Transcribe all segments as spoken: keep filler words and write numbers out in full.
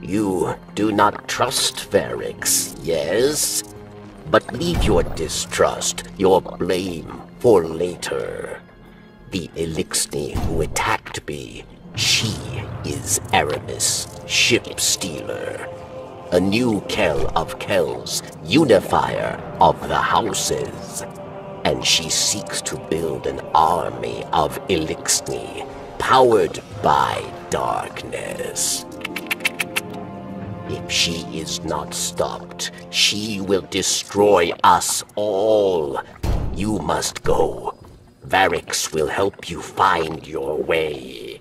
You do not trust Varix, yes? But leave your distrust, your blame, for later. The Elixni who attacked me, she is Aramis, Ship Stealer. A new Kell of Kells, unifier of the houses. And she seeks to build an army of Elixni, powered by darkness. If she is not stopped, she will destroy us all. You must go. Varix will help you find your way.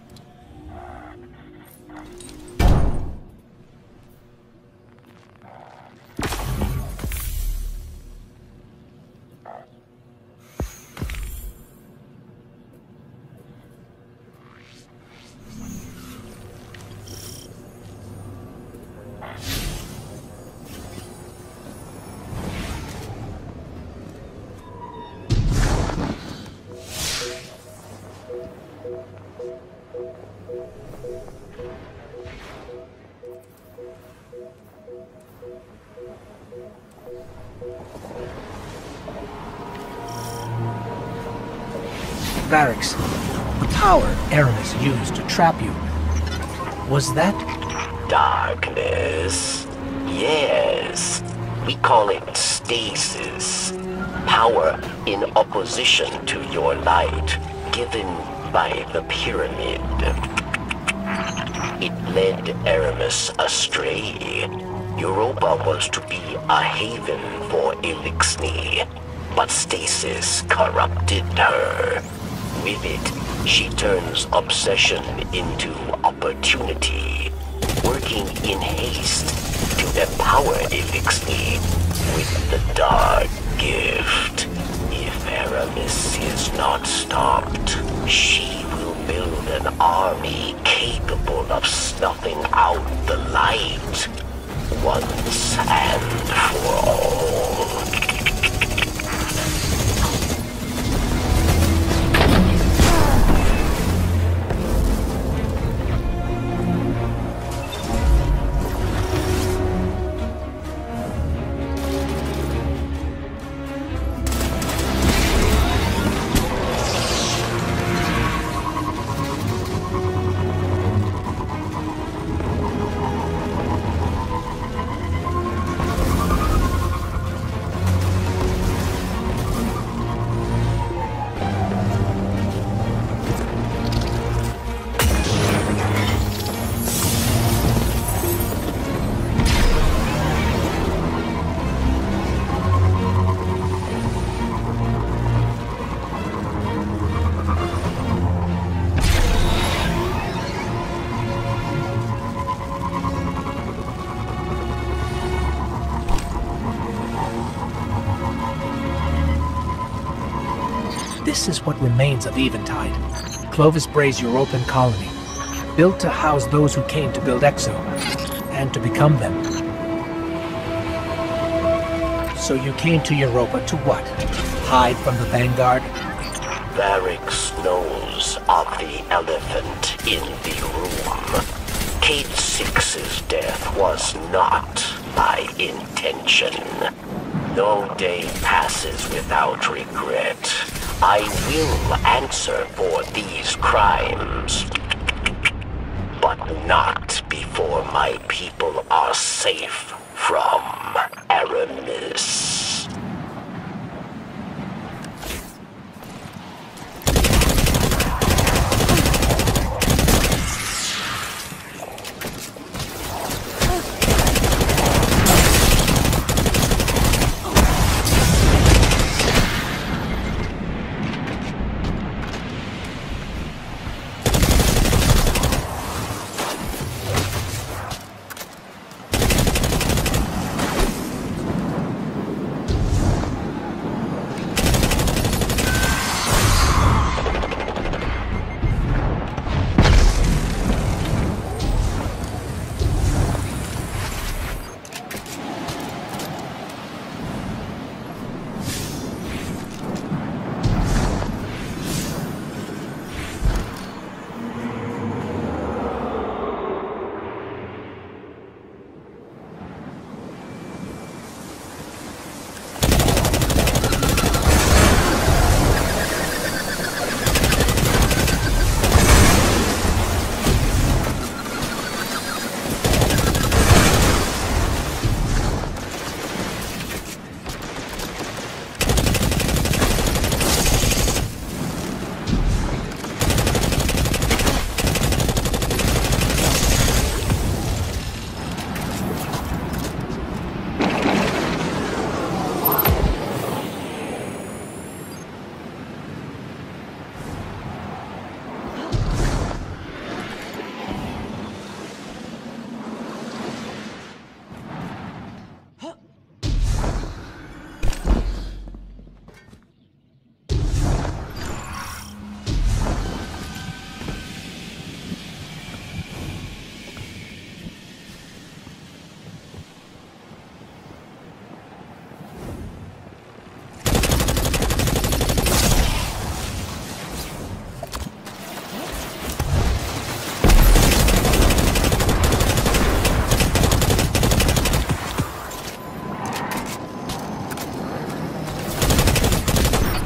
Varix, the power Aramis used to trap you, was that? Darkness. Yes. We call it stasis. Power in opposition to your light, given by the pyramid. It led Aramis astray. Europa was to be a haven for Elixni, but stasis corrupted her. With it, she turns obsession into opportunity, working in haste to empower Elixni with the dark gift. If Aramis is not stopped, she will build an army capable of snuffing out the light once and for all. This is what remains of Eventide, Clovis Bray's European colony, built to house those who came to build Exo, and to become them. So you came to Europa to what? Hide from the Vanguard? Varix knows of the elephant in the room. Kate Six's death was not by intention. No day passes without regret. I will answer for these crimes, but not before my people are safe from Aramis.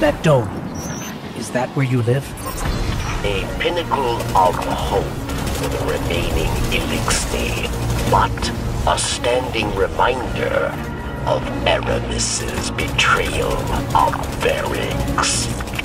That dome, is that where you live? A pinnacle of hope for the remaining Elixir, but a standing reminder of Aramis's betrayal of Varix.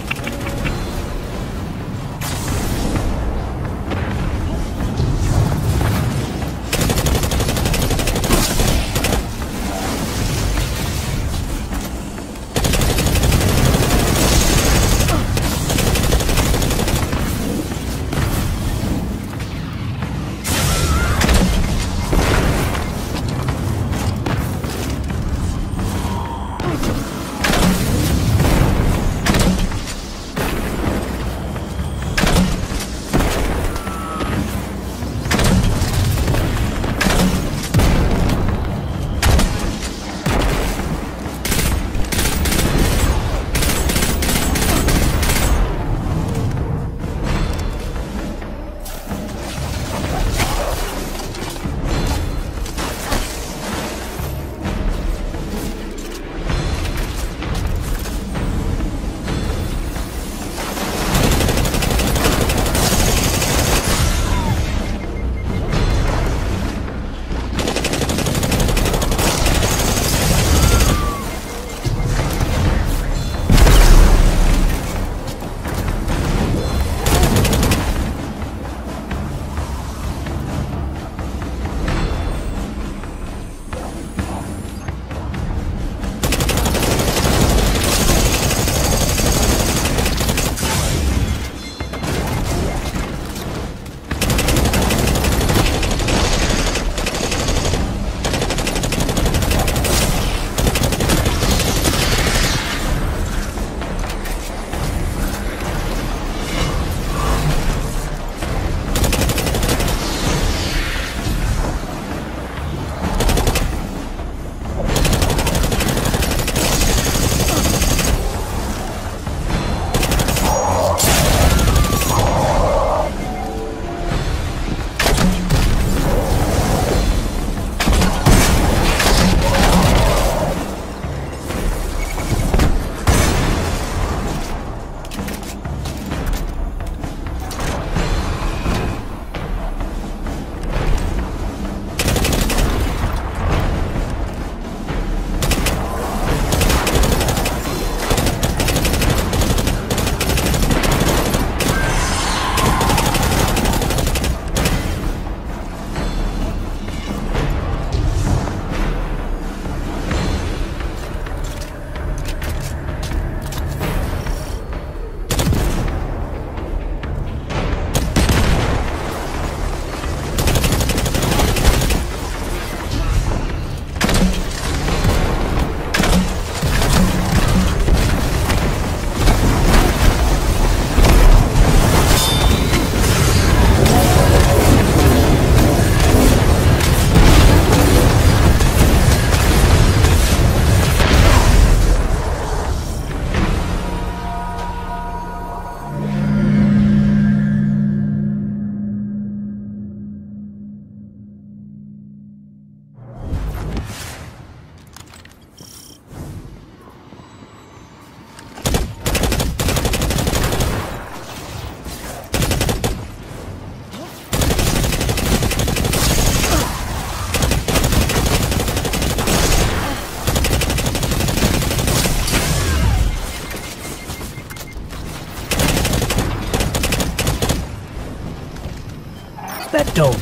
That dome,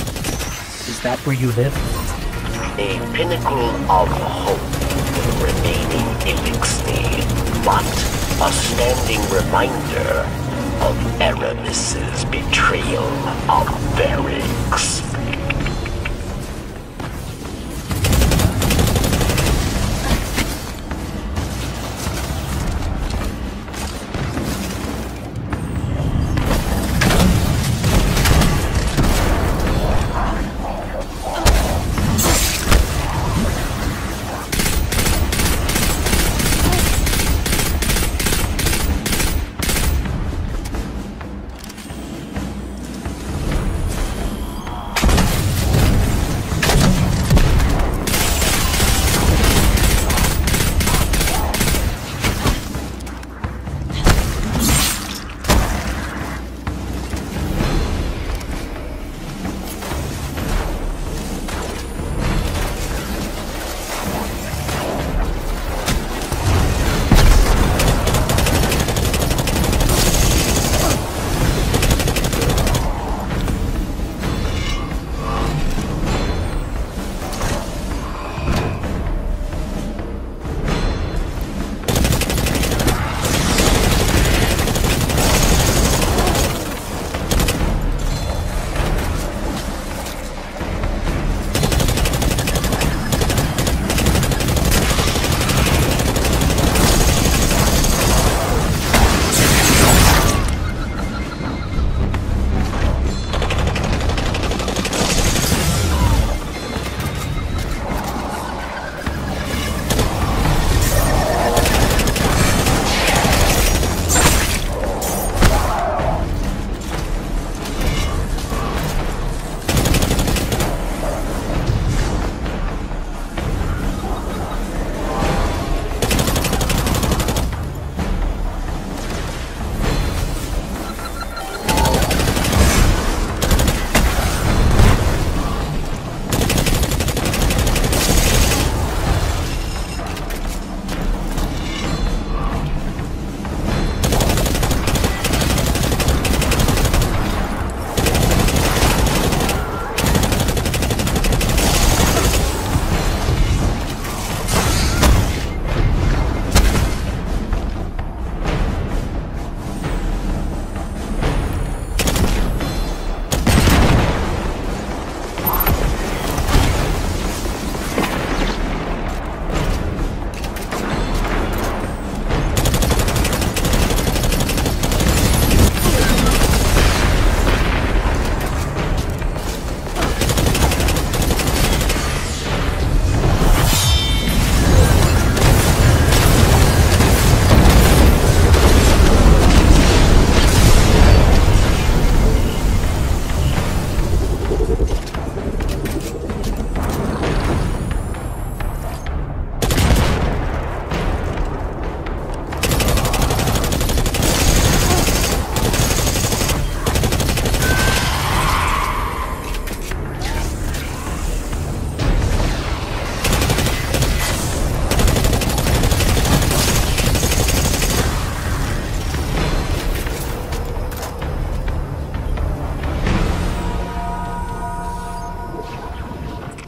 is that where you live? A pinnacle of hope for the remaining Elixir, but a standing reminder of Aramis's betrayal of Varix.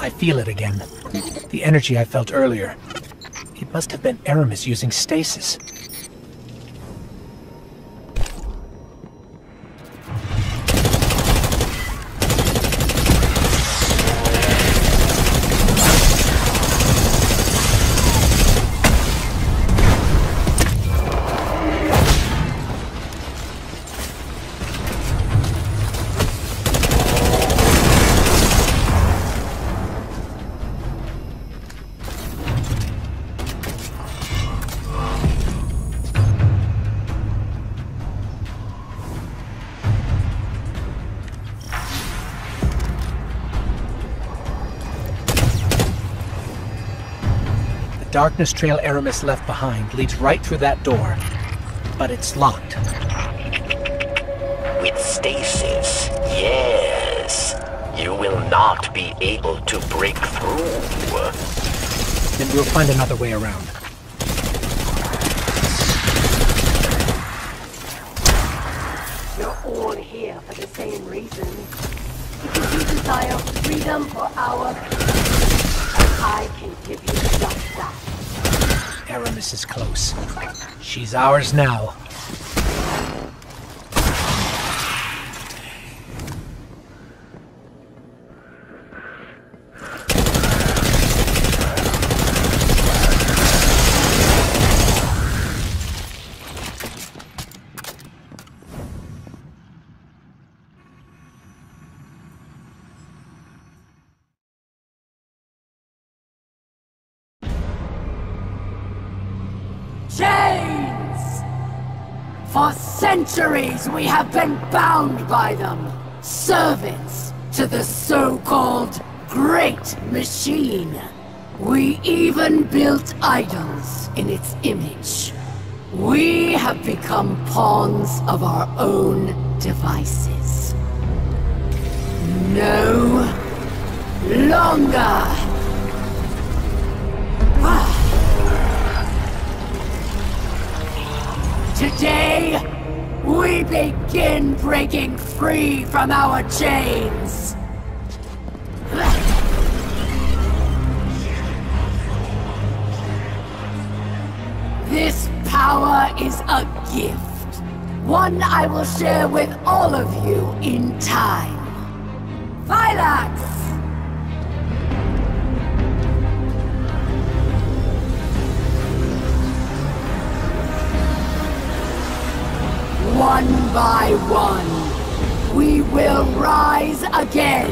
I feel it again. The energy I felt earlier. It must have been Aramis using stasis. The darkness trail Aramis left behind leads right through that door, but it's locked. With stasis, yes. You will not be able to break through. Then we'll find another way around. You're all here for the same reason. Because you desire freedom for our... I can give you just that. Aramis is close. She's ours now. Chains! For centuries we have been bound by them. Servants to the so-called Great Machine. We even built idols in its image. We have become pawns of our own devices. No longer! Today, we begin breaking free from our chains! This power is a gift. One I will share with all of you in time. Phylax! One by one, we will rise again.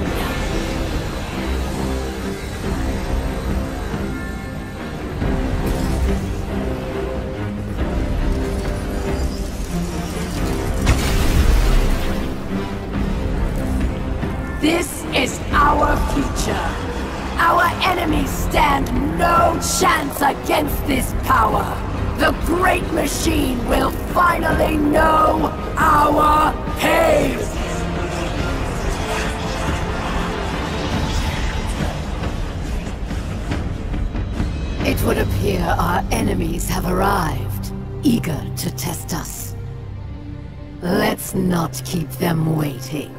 This is our future. Our enemies stand no chance against this power. The Great Machine will finally know our pain! It would appear our enemies have arrived, eager to test us. Let's not keep them waiting.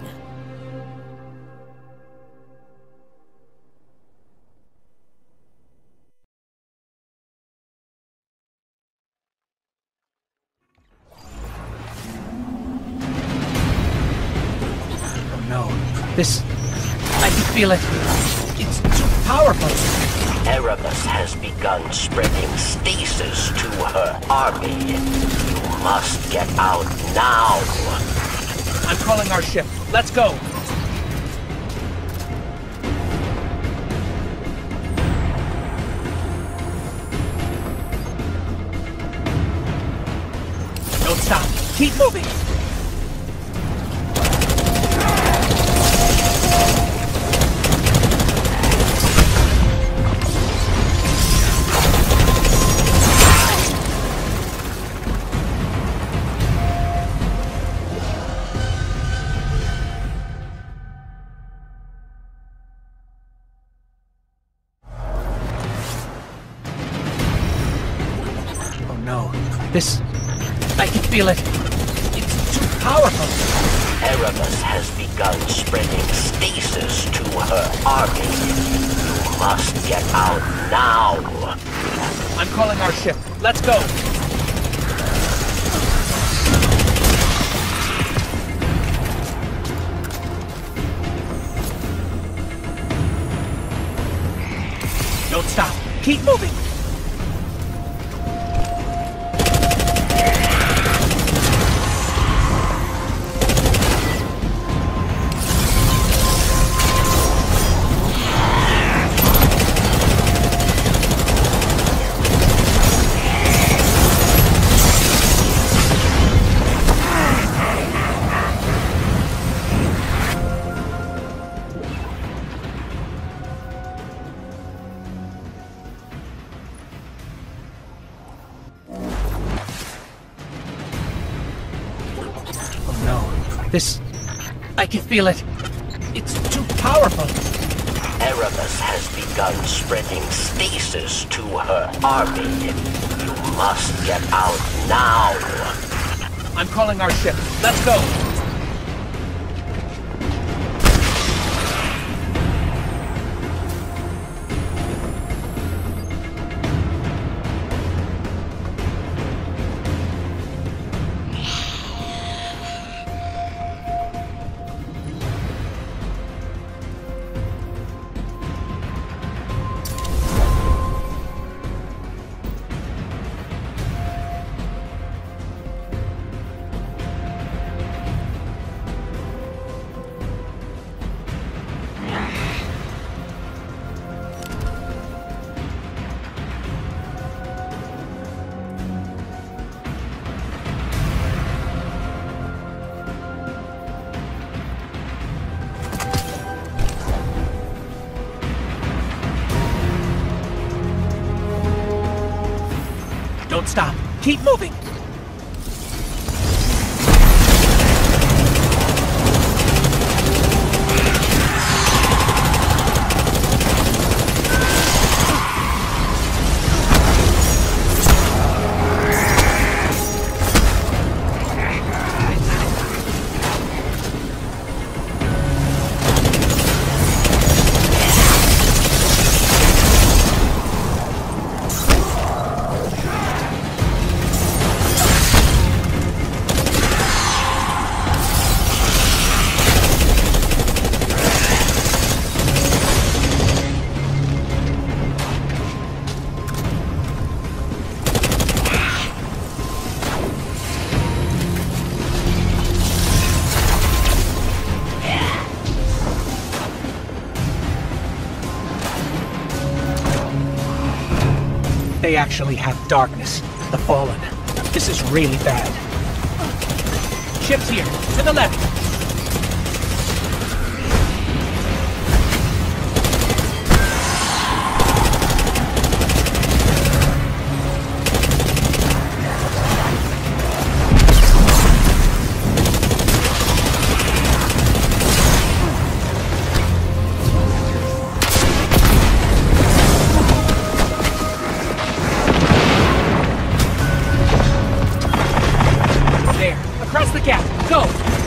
This... I can feel it. It's too powerful. Aramis has begun spreading stasis to her army. You must get out now. I'm calling our ship. Let's go. Don't stop. Keep moving. This... I can feel it. It's too powerful. Aramis has begun spreading stasis to her army. must get out now. I'm calling our ship. Let's go! Don't stop. Keep moving! This... I can feel it. It's too powerful. Aramis has begun spreading stasis to her army. You must get out now. I'm calling our ship. Let's go! Don't stop. Keep moving! They actually have darkness. The Fallen. This is really bad. Ship's here, to the left. Across the gap! Go!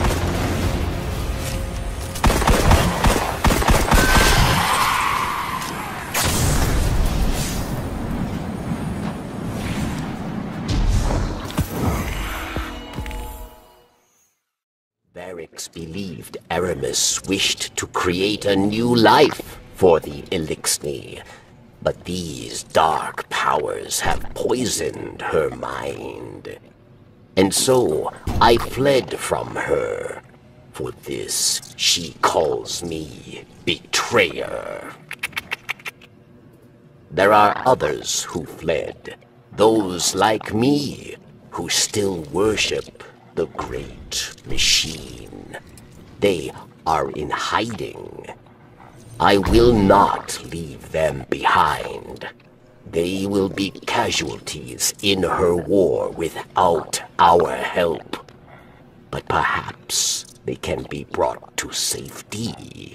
Varix believed Aramis wished to create a new life for the Elixni, but these dark powers have poisoned her mind. And so, I fled from her. For this, she calls me betrayer. There are others who fled. Those like me, who still worship the great machine. They are in hiding. I will not leave them behind. They will be casualties in her war without our help. But perhaps they can be brought to safety.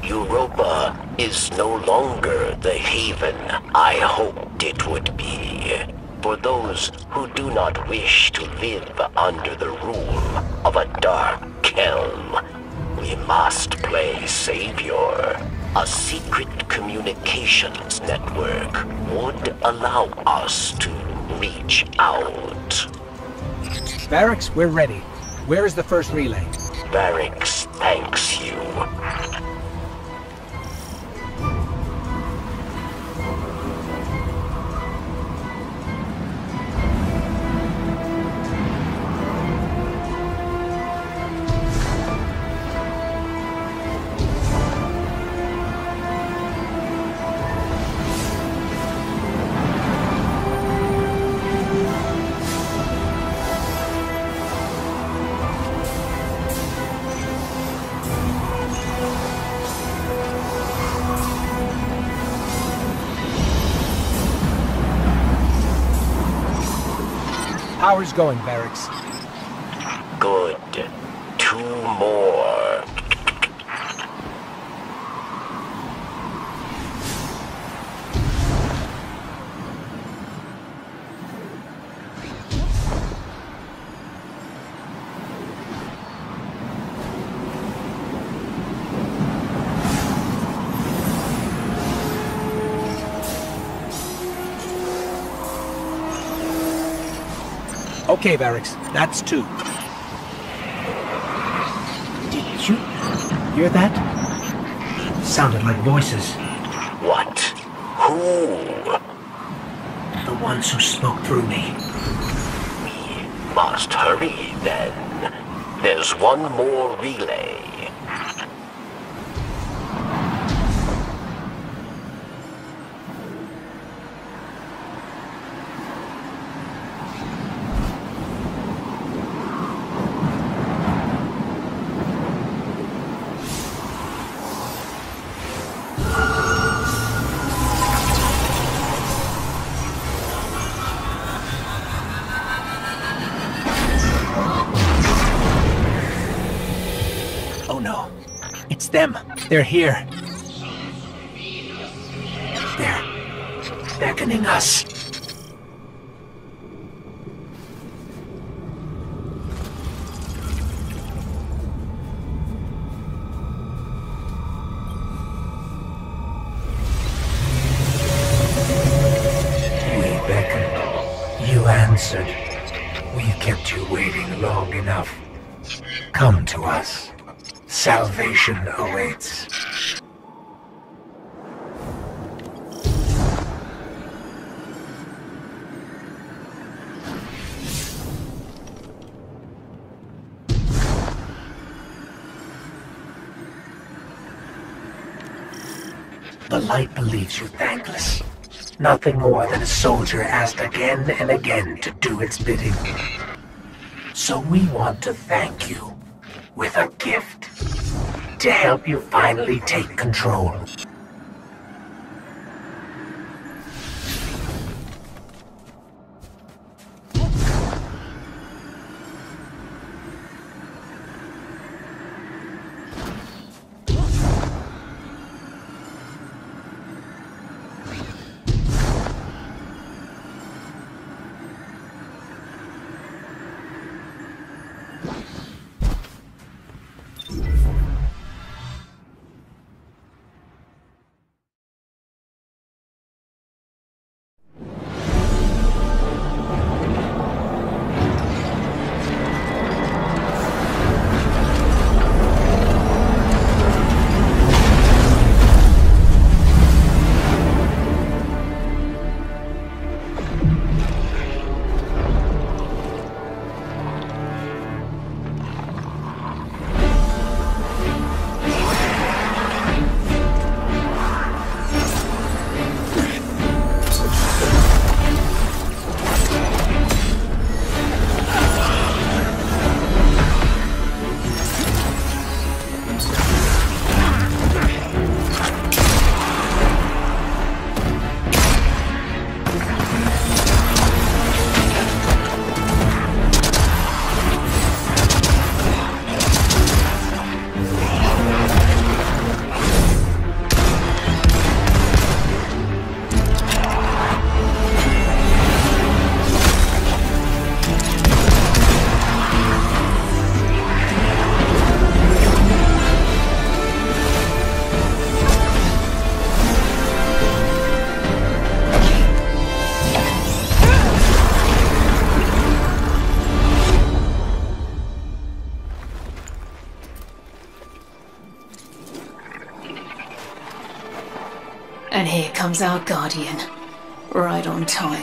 Europa is no longer the haven I hoped it would be. For those who do not wish to live under the rule of a dark helm, we must play Savior. A secret communications network would allow us to reach out. Barracks, we're ready. Where is the first relay? Barracks thanks you. Power's going, Barracks. Good. Two more. Okay, Barracks, that's two. Did you hear that? Sounded like voices. What? Who? The ones who spoke through me. We must hurry then. There's one more relay. It's them. They're here. They're beckoning us. We beckoned. You answered. We've kept you waiting long enough. Come to us. Salvation awaits. The light believes you thankless. Nothing more than a soldier asked again and again to do its bidding. So we want to thank you with a gift to help you finally take control. comes our guardian. Right on time.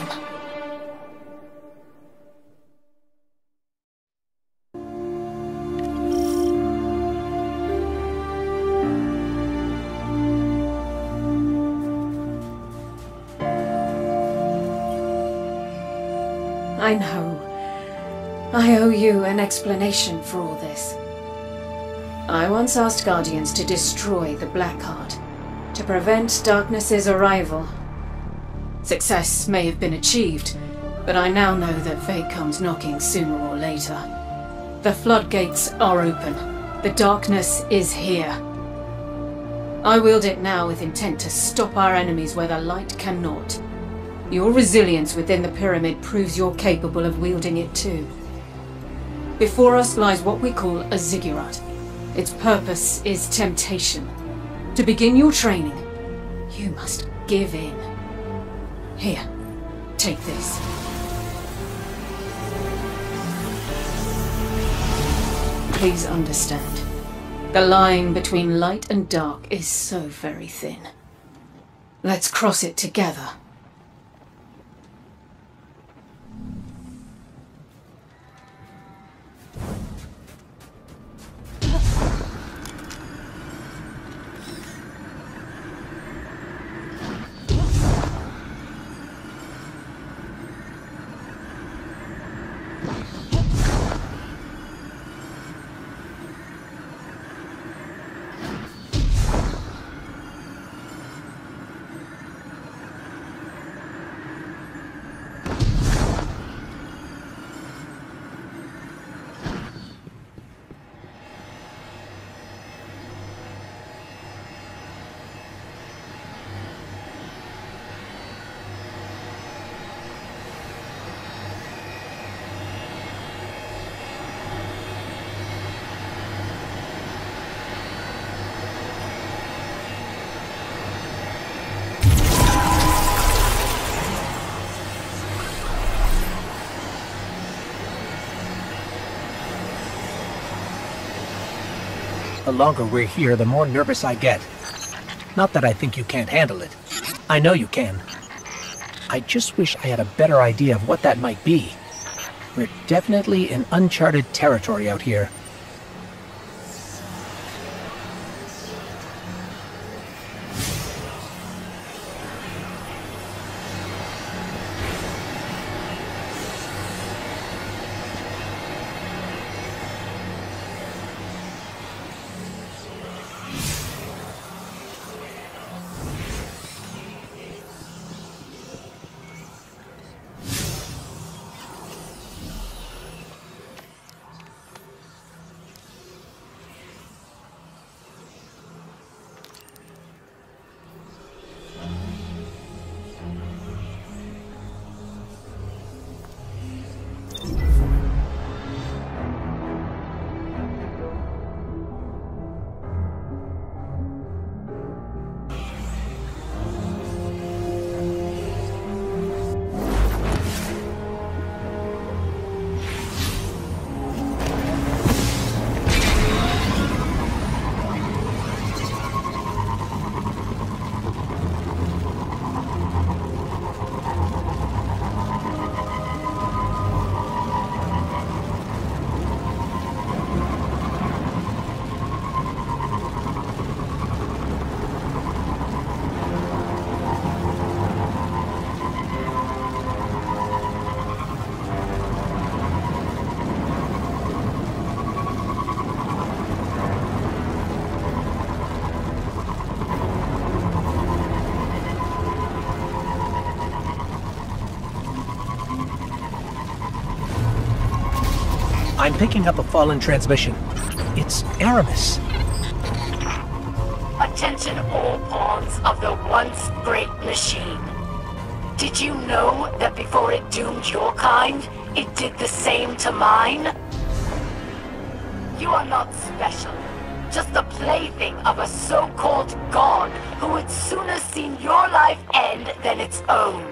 I know. I owe you an explanation for all this. I once asked Guardians to destroy the Blackheart, to prevent Darkness's arrival. Success may have been achieved, but I now know that fate comes knocking sooner or later. The floodgates are open. The darkness is here. I wield it now with intent to stop our enemies where the light cannot. Your resilience within the pyramid proves you're capable of wielding it too. Before us lies what we call a ziggurat. Its purpose is temptation. To begin your training, you must give in. Here, take this. Please understand. The line between light and dark is so very thin. Let's cross it together. The longer we're here, the more nervous I get. Not that I think you can't handle it. I know you can. I just wish I had a better idea of what that might be. We're definitely in uncharted territory out here. I'm picking up a fallen transmission. It's Aramis. Attention all pawns of the once great machine. Did you know that before it doomed your kind, it did the same to mine? You are not special, just the plaything of a so-called god who would sooner seen your life end than its own.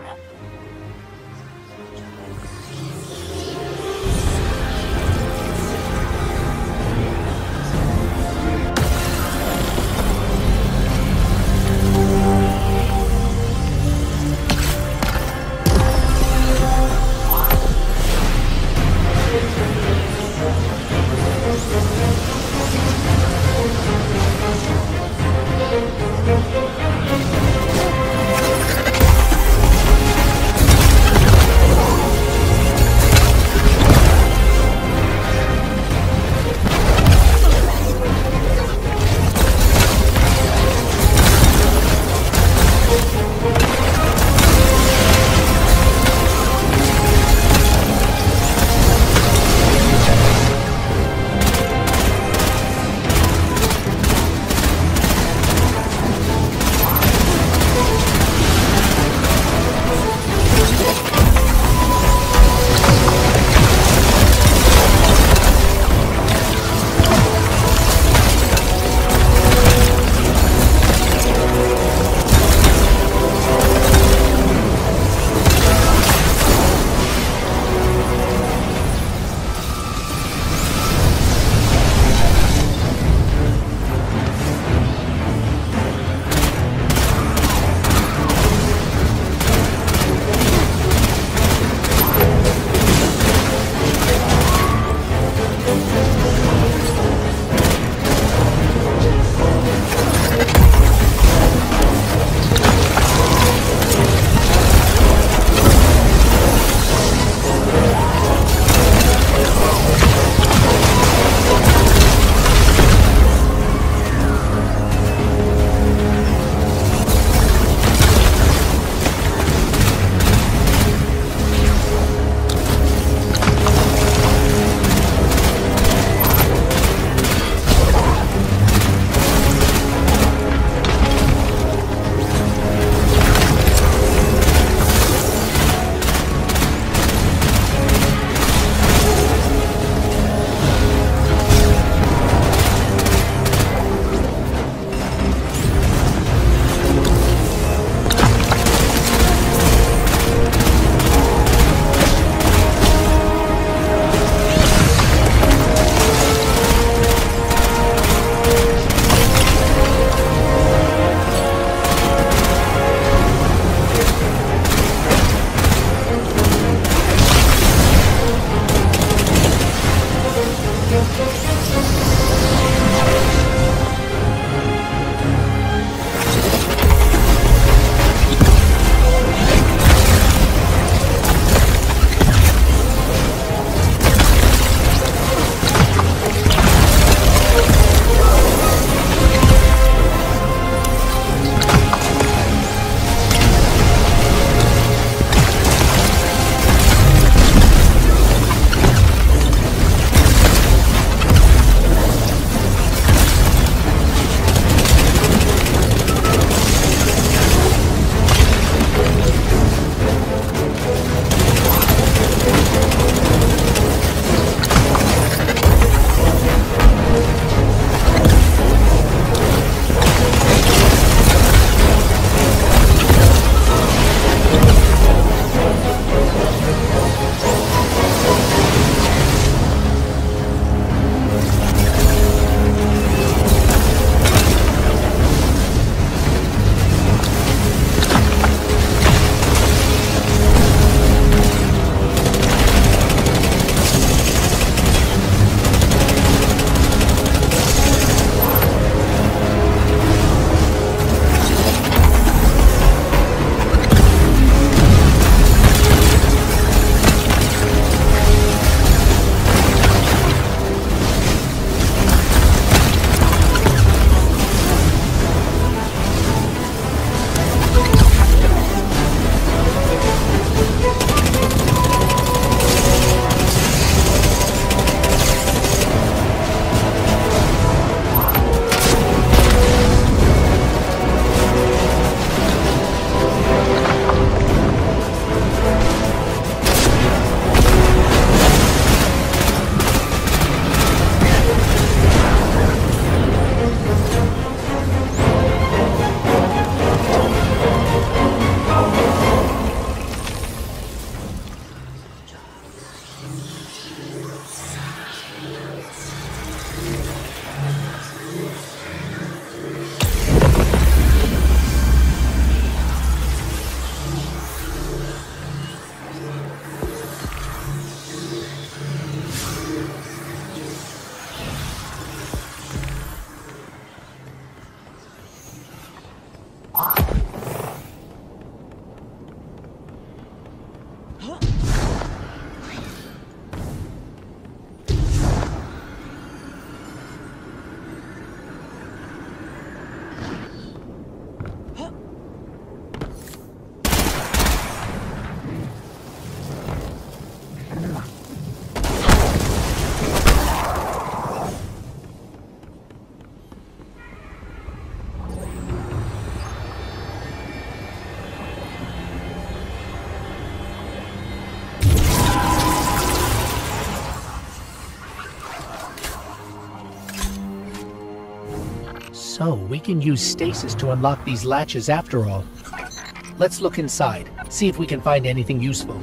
So, we can use stasis to unlock these latches after all. Let's look inside, see if we can find anything useful.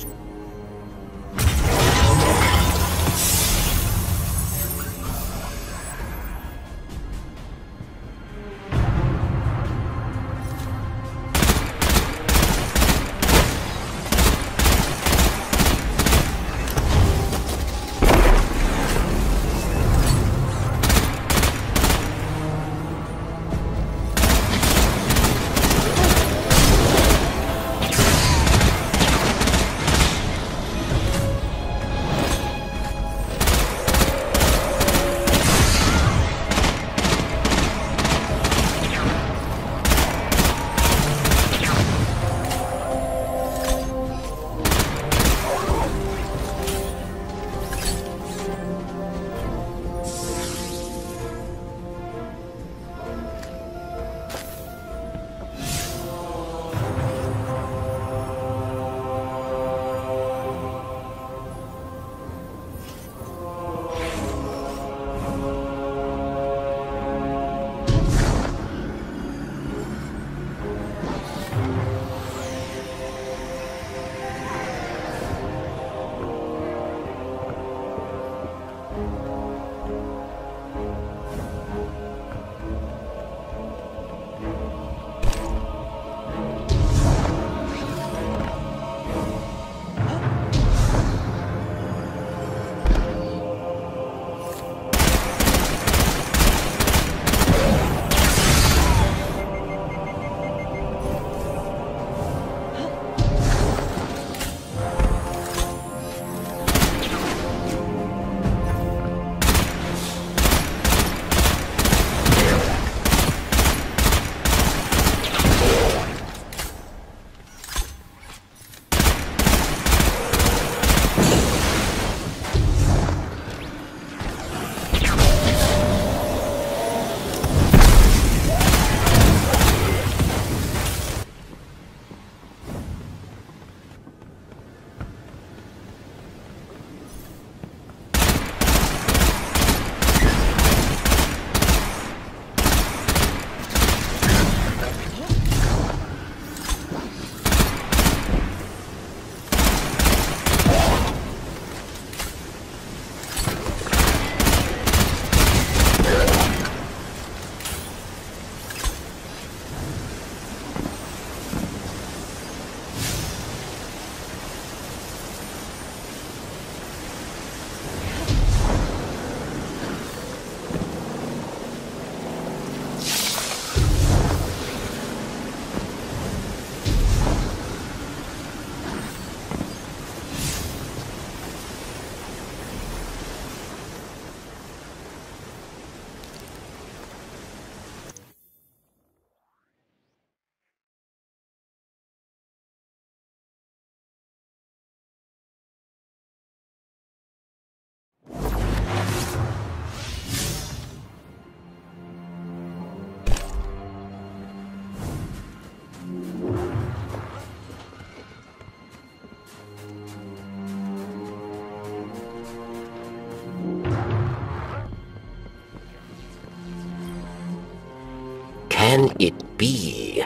Can it be?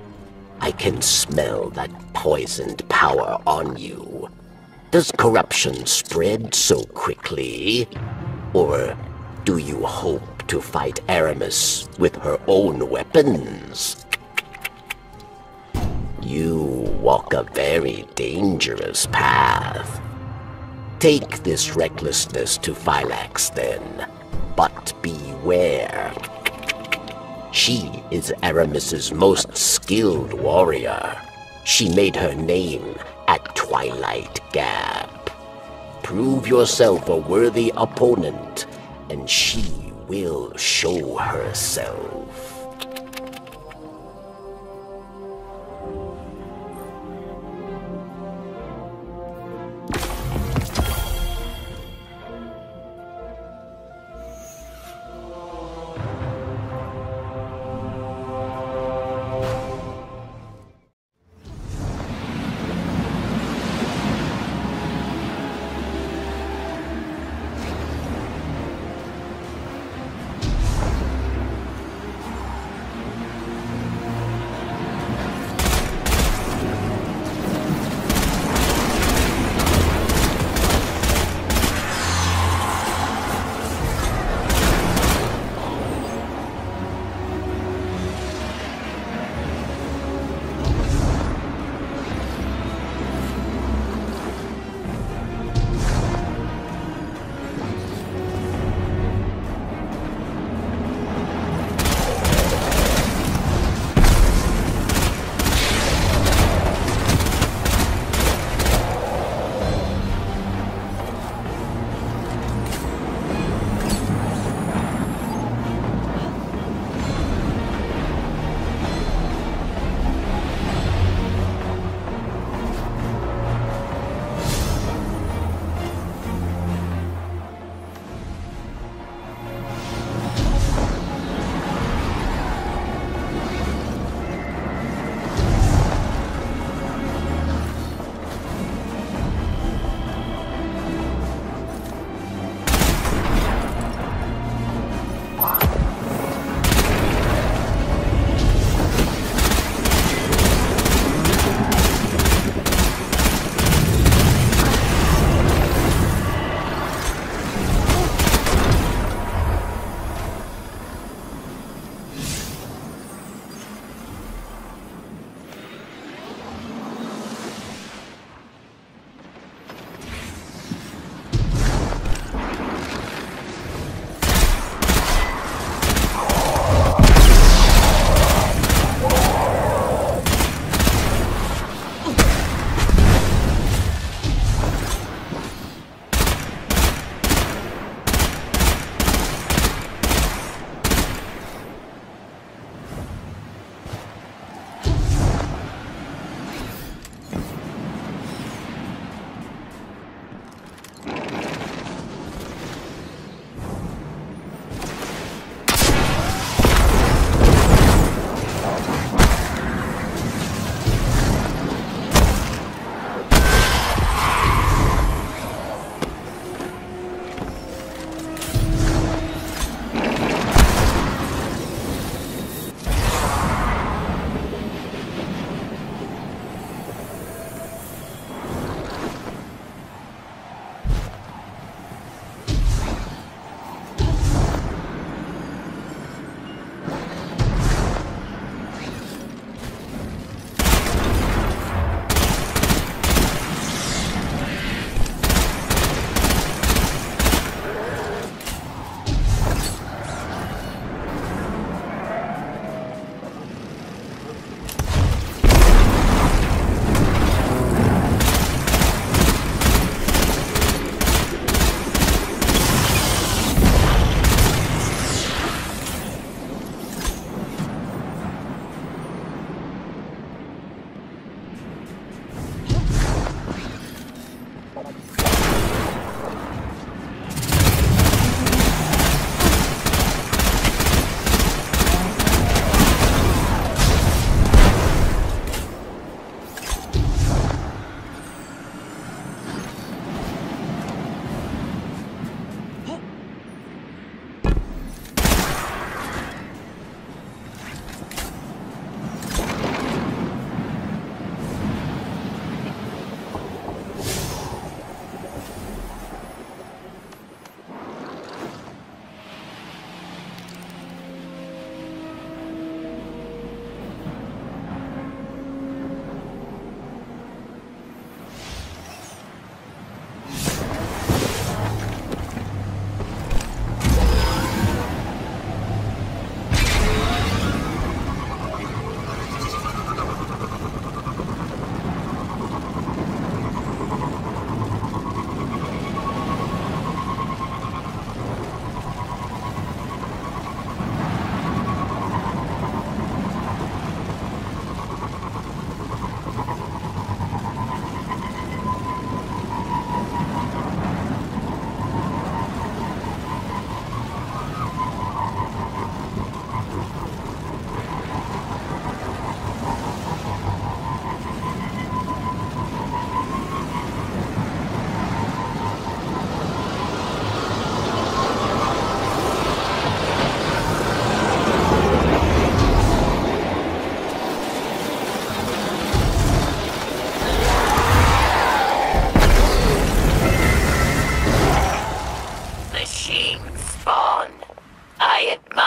I can smell that poisoned power on you. Does corruption spread so quickly? Or do you hope to fight Aramis with her own weapons? You walk a very dangerous path. Take this recklessness to Phylax then, but beware. She is Aramis's most skilled warrior. She made her name at Twilight Gap. Prove yourself a worthy opponent, and she will show herself.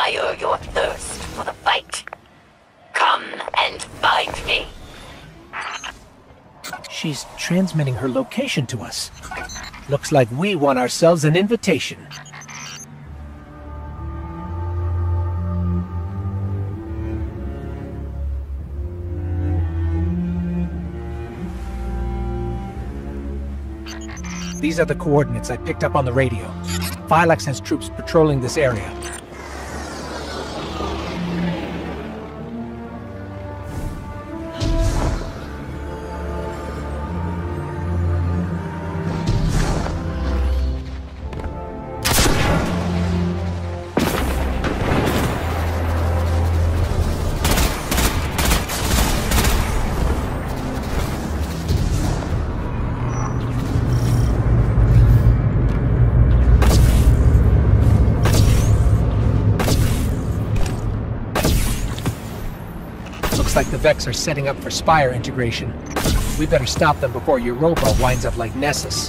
inspire your thirst for the fight. Come and find me. She's transmitting her location to us. Looks like we won ourselves an invitation. These are the coordinates I picked up on the radio. Phylax has troops patrolling this area. Looks like the Vex are setting up for Spire integration. We better stop them before Europa winds up like Nessus.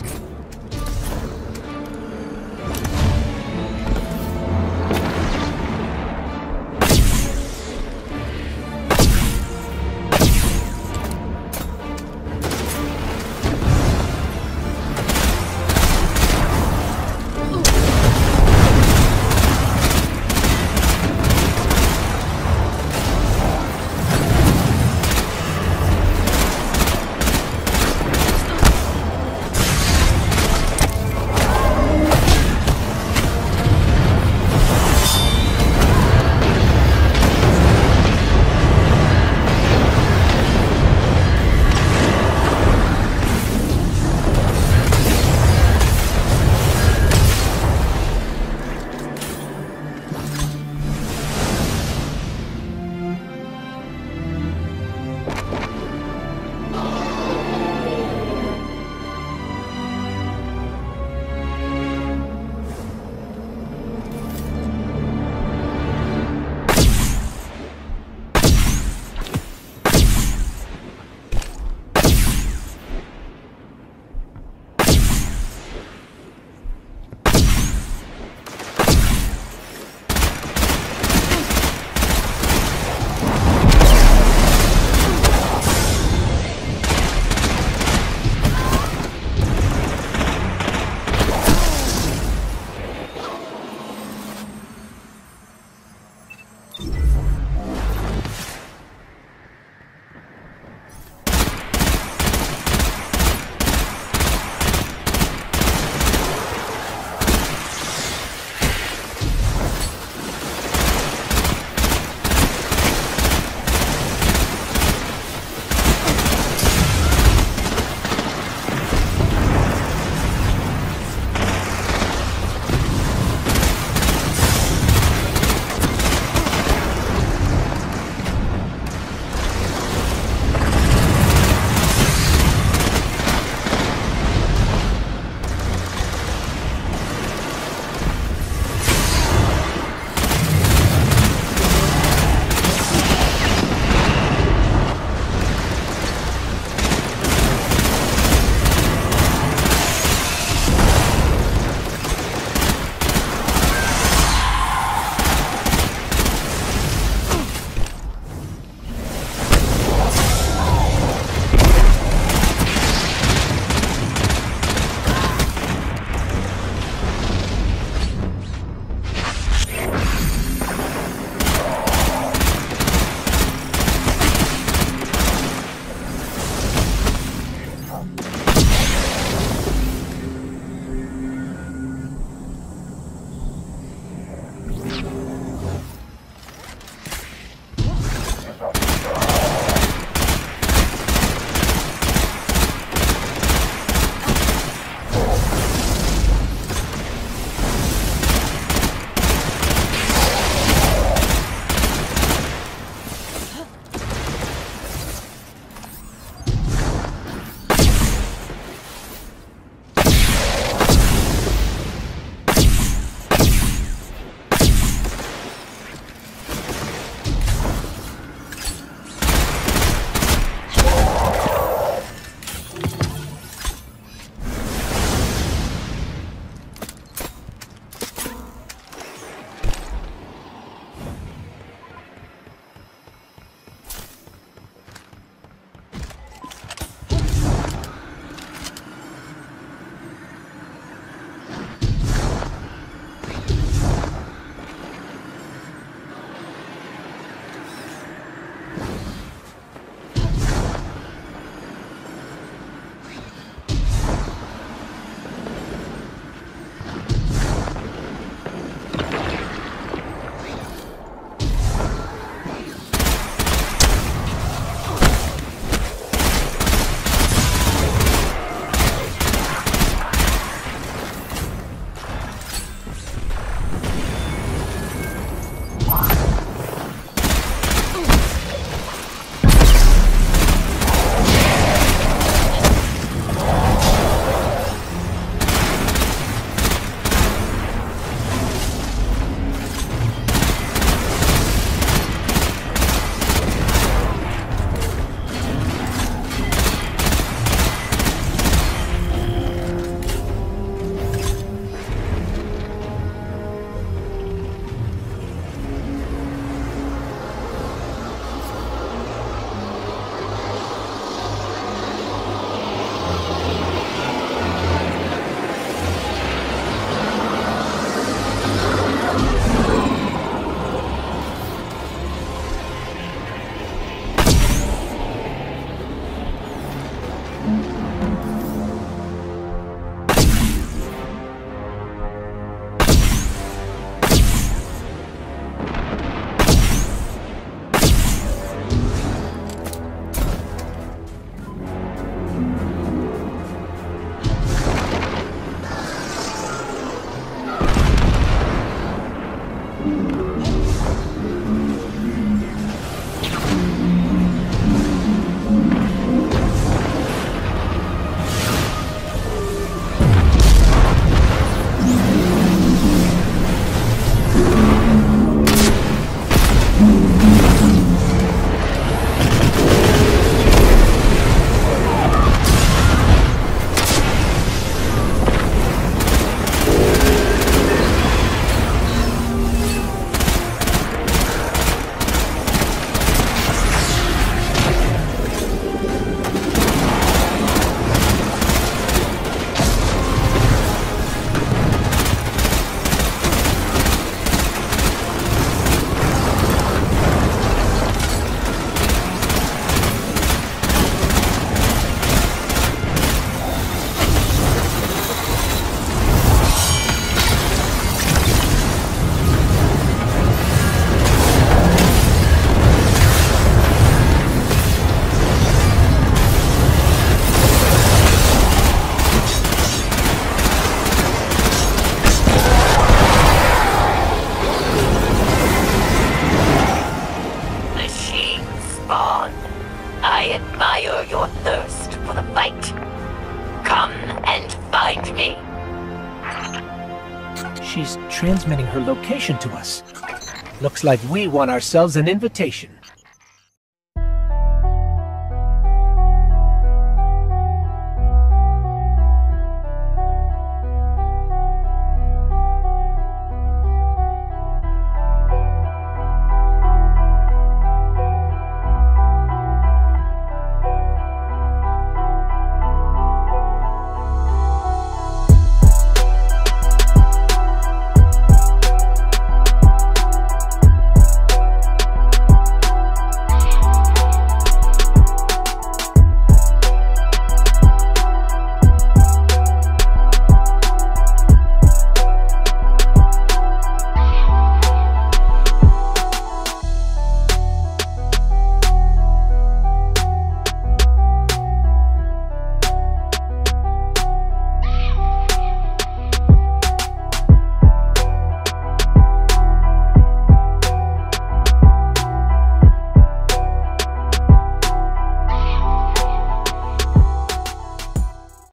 She's transmitting her location to us. Looks like we won ourselves an invitation.